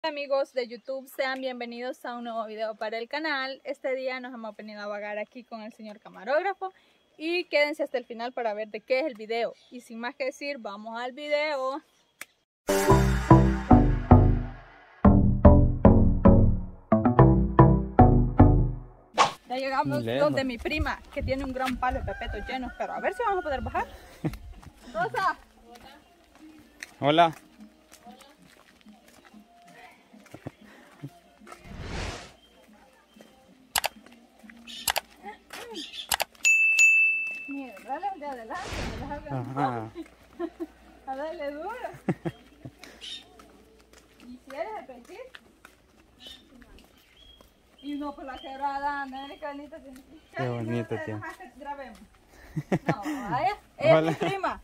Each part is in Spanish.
Amigos de YouTube, sean bienvenidos a un nuevo video para el canal. Este día nos hemos venido a vagar aquí con el señor camarógrafo y quédense hasta el final para ver de qué es el video. Y sin más que decir, vamos al video. Ya llegamos donde mi prima, que tiene un gran palo de pepetos llenos, pero a ver si vamos a poder bajar. Rosa. Hola. Mira, dale de adelante, a darle duro. ¿Y quieres repetir? Y no por la quebrada, América, bonita tiene. Qué bonito tiene. Grabemos. No, vaya, es mi prima.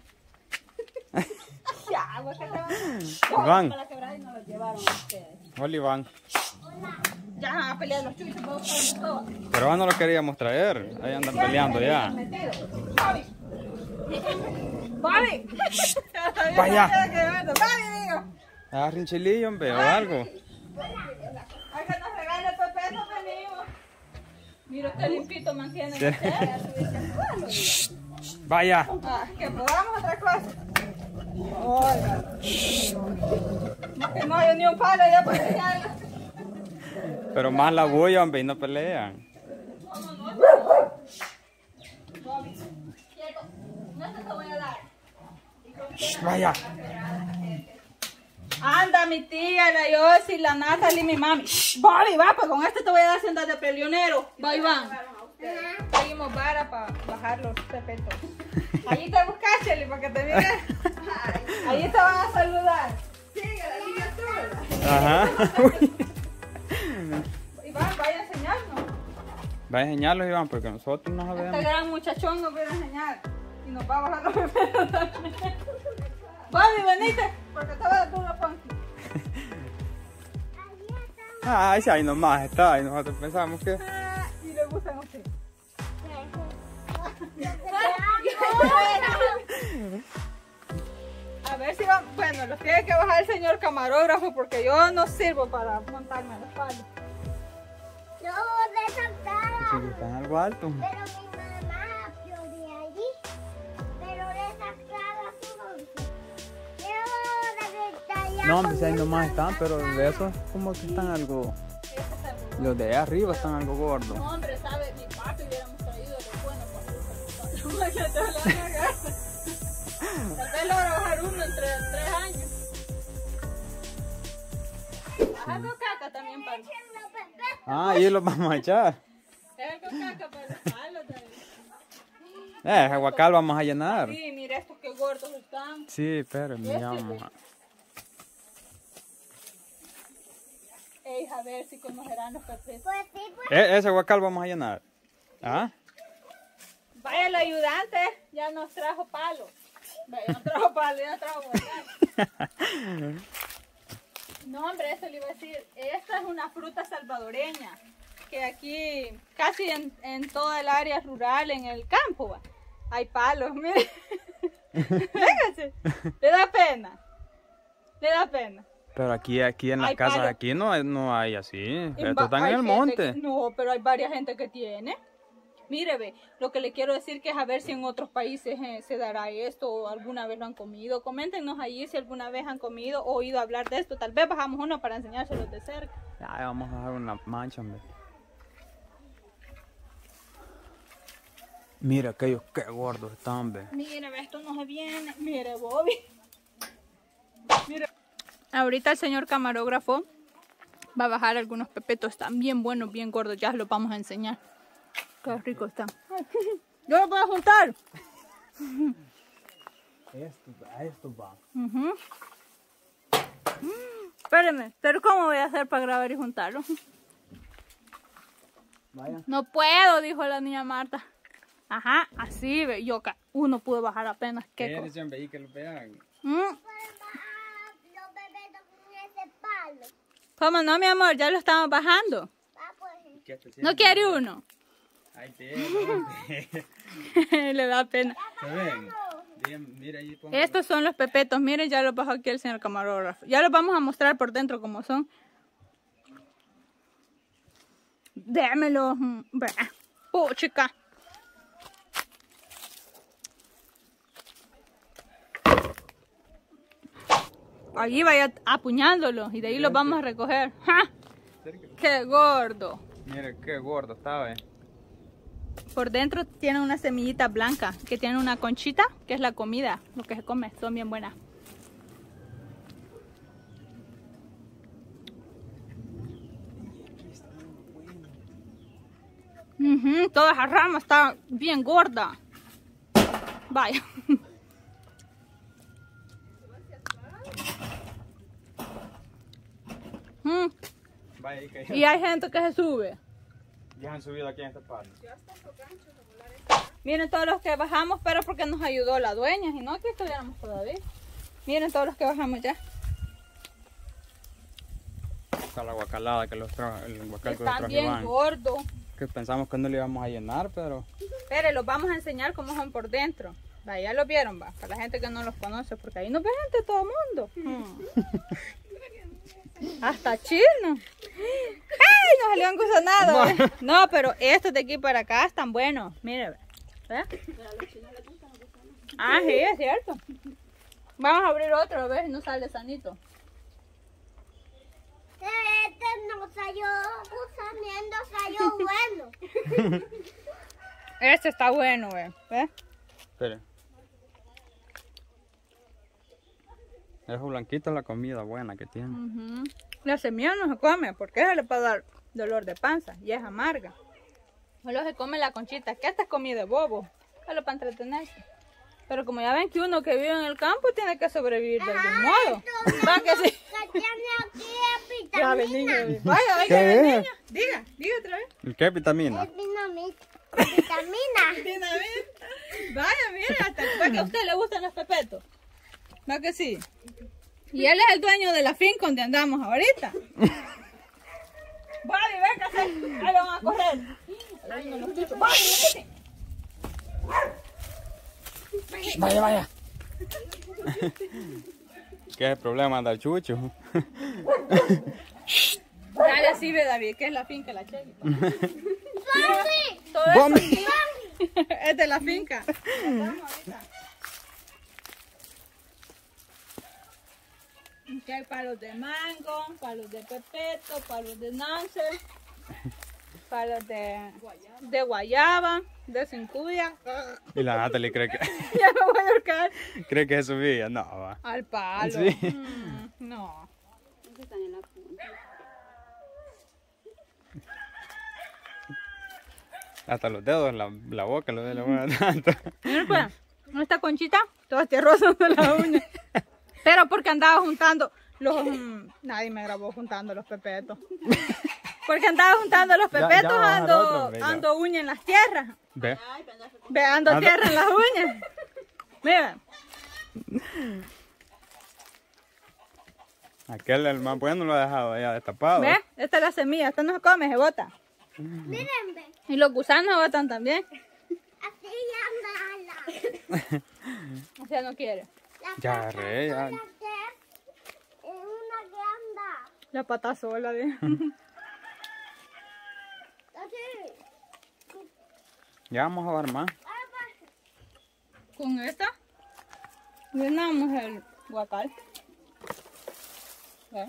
Ya, vos que te van. Iván. Para la quebrada y nos lo llevaron ustedes. Hola, Iván. Ya van a pelear los chuchos, vos todo. Pero ahora no lo queríamos traer. Ahí andan peleando ya. Bobby. Bobby. Vaya. Bobby, digo. Agarre un chilillo, hombre, o algo. Ay, que nos regale el pepeto, venimos. Mira qué limpito mantiene. Sí. Vaya. Ah, que podamos otra cosa. Oiga. No, que no hay ni un palo ya para enseñarlo. Pero más la bulla, hombre, y no pelean. Bobby, quieto. No te voy a dar. Vaya. Anda, mi tía, la Yossi, la Natalie, mi mami. Bobby, va, pues con este te voy a dar sendas de peleonero. Va, Iván. Seguimos vara para bajar los pepetos. Allí te buscas, Chely, para que te mires. Allí te van a saludar. Sigue, la niña tú. Ajá. Iván, vaya a enseñarnos. Va a enseñarlos, Iván, porque nosotros no Este sabemos. gran muchachón nos viene a enseñar. Y nos va a bajar los pepetos también. Bobby, venite, porque te va a dar duro, Ponky. Ay, sí, ahí nomás está. Y nosotros pensamos que... Y le gustan a usted. A ver si van, bueno, los tiene que bajar el señor camarógrafo porque yo no sirvo para montarme a los palos. No, desatada. Sí, están algo alto. Pero mi mamá vio de allí. Pero desatada su No, hombre, si ahí nomás están, pero de esos como que están algo... Los de allá arriba están algo gordos. No, hombre, sabe, mi papi hubiéramos traído de bueno para que te lo haga. Tal vez logra bajar uno entre 3 años. Bajando caca también para. Ah, y los vamos a echar. Es algo caca para los palos también. Aguacal vamos a llenar. Sí, mira estos que gordos están. Sí, pero miramos. Ey, a ver si conocerán los pepetos. Pues sí, pues. Ese aguacal vamos a llenar. ¿Ah? Vaya, el ayudante ya nos trajo palos. Vaya, no trajo palos, ya trajo guacal. No, hombre, eso le iba a decir. Esta es una fruta salvadoreña. Que aquí, casi en toda el área rural, en el campo, va, hay palos, mire. Véngase. Le da pena. Le da pena. Pero aquí en las Hay casas, palos. aquí no hay así. Estos están Hay en el gente monte. no, pero hay varias gente que tiene. Mire, ve, lo que le quiero decir que es a ver si en otros países se dará esto o alguna vez lo han comido. Coméntenos ahí si alguna vez han comido o oído hablar de esto. Tal vez bajamos uno para enseñárselos de cerca. Ya, vamos a dejar una mancha, hombre. Mira aquellos que gordos están, hombre. Mire, ve, esto no se viene. Mire, Bobby. Mire. Ahorita el señor camarógrafo va a bajar algunos pepetos. Están bien buenos, bien gordos. Ya los vamos a enseñar. Qué ricos están. Yo lo puedo juntar. Esto va. Espérenme, pero ¿cómo voy a hacer para grabar y juntarlo? Vaya. No puedo, dijo la niña Marta. Ajá, así ve. Yo uno pudo bajar apenas. ¿Qué cosa? Hombre, que lo vean. Los bebetos con ese palo. ¿Cómo no, mi amor? Ya lo estamos bajando. Va, pues. ¿No quiere uno? Ahí tiene. Le da pena. ¿Se ven? Mira ahí, Estos son los pepetos. Miren, ya los bajó aquí el señor camarógrafo. Ya los vamos a mostrar por dentro cómo son. Démelo. Puchica. Allí vaya apuñándolo y de ahí los vamos a recoger. ¡Ja! ¡Qué gordo! Mire qué gordo estaba. Por dentro tiene una semillita blanca que tiene una conchita, que es la comida, lo que se come. Son bien buenas. Toda esa rama está bien gorda. Vaya. Y hay gente que se sube. Ya han subido aquí en esta parte. Miren todos los que bajamos, pero porque nos ayudó la dueña, si no, aquí estuviéramos todavía. Miren todos los que bajamos ya. Está la guacalada que los trajo, el guacal que los Están trajo bien Iván. gordos. Que pensamos que no le íbamos a llenar, pero... Pero los vamos a enseñar cómo son por dentro. Va, ya los vieron, va, para la gente que no los conoce, porque ahí nos ve gente de todo el mundo. Hasta chino. ¡Ay! Nos salió engusanado. ¿Eh? No, pero estos de aquí para acá están buenos. Mire, ¿eh? Ah, sí, es cierto. Vamos a abrir otro, a ver si no sale sanito. Este no salió gusaneando, salió bueno. Este está bueno, ¿ves? Espere. Eso blanquito es la comida buena que tiene. La semilla no se come porque eso le puede dar dolor de panza y es amarga. Solo se come la conchita, que esta es comida de bobo, solo para entretenerse. Pero como ya ven que uno que vive en el campo tiene que sobrevivir de algún modo. ¿Va que sí? Que tiene aquí es Ya ven, vitamina. niño. Vaya, vaya, ¿Qué ven, es? niña. Diga otra vez. ¿Y qué vitamina? Es vitamina. Vaya, mire, hasta fue que a usted le gustan los pepetos. ¿Va que sí? Y él es el dueño de la finca donde andamos ahorita. Vale, véngase. Ahí lo van a correr. Vale, Vaya, vaya. ¿Qué es el problema del chucho? dale así, ve David, que es la finca, la Cheli. Todo ¡Bombi! esto es de la finca. Aquí hay palos de mango, palos de pepeto, palos de nancer, palos de guayaba, de cincuya. Y la Natalie cree que... Ya me voy a ahorcar. ¿Cree que se subía? No, va. Al palo. Sí. No. Hasta los dedos, la boca, los dedos le mueven tanto. Mira pues, esta conchita, todas tierrosas de las uñas. Pero porque andaba juntando los... nadie me grabó juntando los pepetos. Porque andaba juntando los pepetos, ya va a bajar otro, hombre, ya. ando uña en las tierras. Ve. Ve, ando tierra en las uñas. Mira. Aquel, el más bueno, lo ha dejado ya destapado. ¿Ves? Esta es la semilla, esta no se come, se bota. Miren, ve. Y los gusanos botan también. Así anda O sea, no quiere. Ya agarré, ya. Es una que anda. La pata sola, ¿ves? Así. Ya vamos a ver más. Con esta llenamos el guacal. ¿Ves?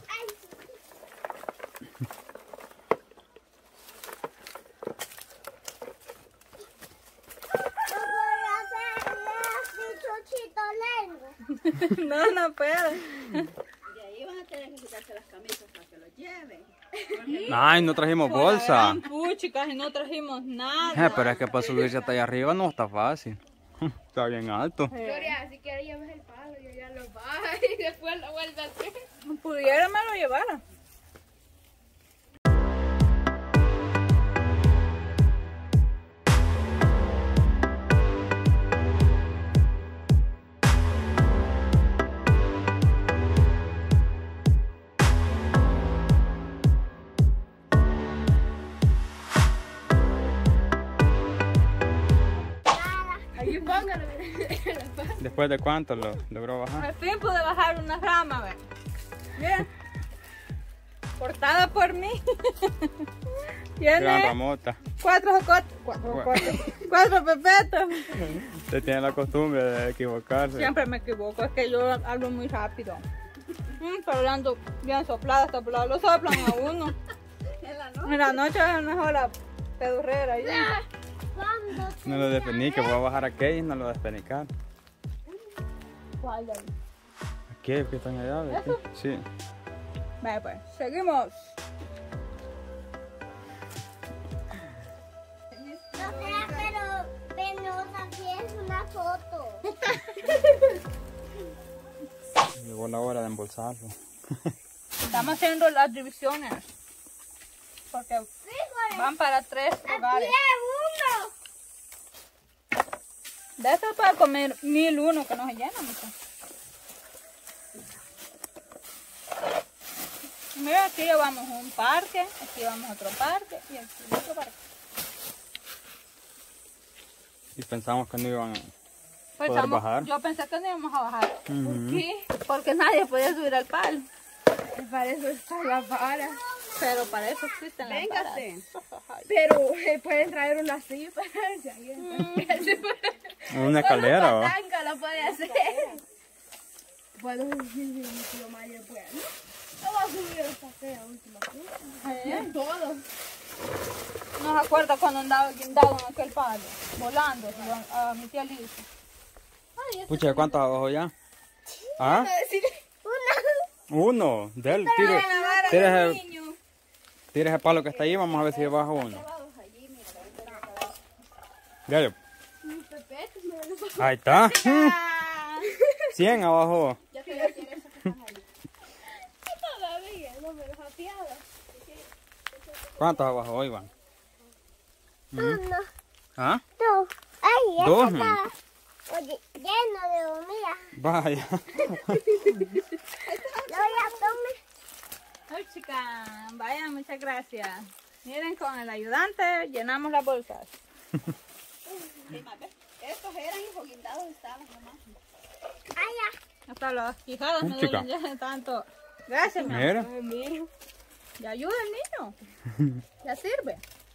No, no puedo. De ahí van a tener que quitarse las camisas para que lo lleven. Ay, no trajimos Por la bolsa. gran puchica, y no trajimos nada. Pero es que para subirse hasta allá arriba no está fácil. Está bien alto. Gloria, si quieres llevar el palo, yo ya lo bajo y después lo vuelvo a hacer. Pudiera me lo llevara. Ahí ponga póngalo en la pala. ¿Después de cuánto lo logró bajar? Al fin pude bajar una rama, ve. Bien. Cortada por mí. Gran Tiene ramota. cuatro pepetos. Usted tiene la costumbre de equivocarse. Siempre me equivoco, es que yo hablo muy rápido. Pero hablando bien soplada, lo soplan a uno. En la noche es mejor la pedurrera. Cuando No lo despenique, voy a bajar aquello y no lo despenicar. ¿Cuál de ahí? ¿Qué? ¿Qué están allá? ¿De qué? Sí. Vale, pues, seguimos. no sea, pero penosa, si es una foto. Llegó la hora de embolsarlo. Estamos haciendo las divisiones. Porque van para 3 hogares. uno! De eso para comer 1001 que no se llena, mucho. Mira, aquí llevamos un parque, aquí llevamos otro parque y aquí otro parque. Y pensamos que no iban a Pues poder bajar. yo pensé que no íbamos a bajar. Ujú. ¿Por qué? Porque nadie podía subir al palo. Para eso está la vara. Pero para eso existen las varas. Véngase. Pero pueden traer una silla para si alguien. Una escalera, ¿va? Tanga lo puede hacer. Puedo decir mi tío Mario, pues. No va a subir esta fea última cosa. Todo. No se acuerda cuando andaba guindado en aquel palo, volando a mi tía Liz. Pucha, ¿cuántos abajo ya? ¿Ah? Una. Uno. De él. Tira ese palo que está ahí, vamos a ver si baja uno. Ya yo. Ahí está. 100 abajo. ¿Cuántos abajo hoy van? Uno. ¿Ah? Dos. Ay, Dos. este está, oye, lleno de comida. Vaya. Lo voy a tomar. Ay, chica, vaya, muchas gracias. Miren, con el ayudante llenamos las bolsas. Estos eran hijos guindados, estaban nomás. Ay, ya. Hasta las quijadas me Chica. duelen ya de tanto. Gracias, mi Mira. amor. Ya ayuda el niño. Ya sirve.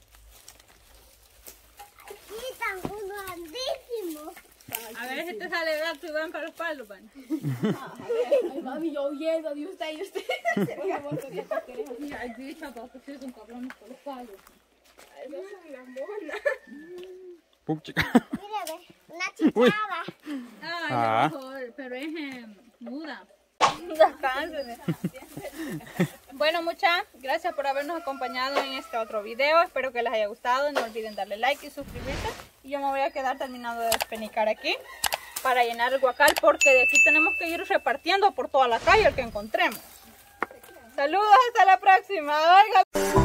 Aquí están unos grandísimos. A ver si te sale gato y van para los palos, van. Ay, mami, yo oyendo de usted y usted. Ay, bicho, porque sí son cabrones por los palos. Esas son las monas. Pucha. Mire, ve, una chicharra. Ay, Ah. mejor, pero es muda. Descansen. Bueno, muchas gracias por habernos acompañado en este otro video. Espero que les haya gustado. No olviden darle like y suscribirse. Y yo me voy a quedar terminando de despenicar aquí para llenar el guacal, porque de aquí tenemos que ir repartiendo por toda la calle el que encontremos. Saludos, hasta la próxima. Oiga.